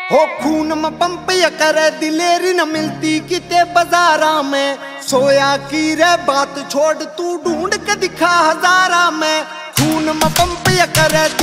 हो खून में पंप या करे दिलेरी न मिलती किते बाजारा में। सोया की रे बात छोड़ तू ढूंढ के दिखा हजारा में। खून में पंप या करे